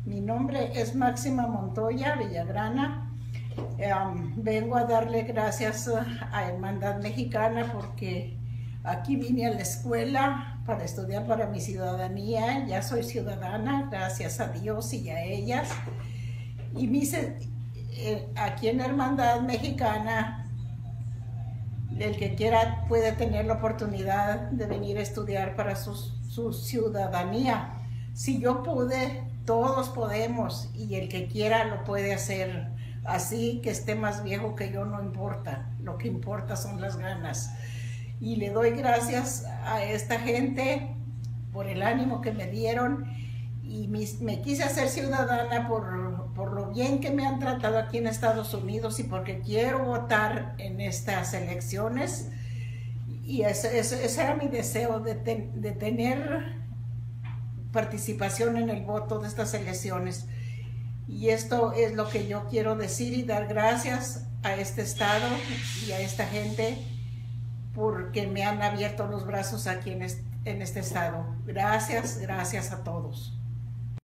Mi nombre es Máxima Montoya Villagrana. Vengo a darle gracias a Hermandad Mexicana porque aquí vine a la escuela para estudiar para mi ciudadanía. Ya soy ciudadana, gracias a Dios y a ellas. Y aquí en Hermandad Mexicana, el que quiera puede tener la oportunidad de venir a estudiar para su ciudadanía. Si yo pude, todos podemos, y el que quiera lo puede hacer. Así que esté más viejo que yo, no importa, lo que importa son las ganas. Y le doy gracias a esta gente por el ánimo que me dieron, y me quise hacer ciudadana por lo bien que me han tratado aquí en Estados Unidos y porque quiero votar en estas elecciones. Y ese era mi deseo, de tener participación en el voto de estas elecciones. Y esto es lo que yo quiero decir y dar gracias a este estado y a esta gente porque me han abierto los brazos aquí en este estado. Gracias, gracias a todos.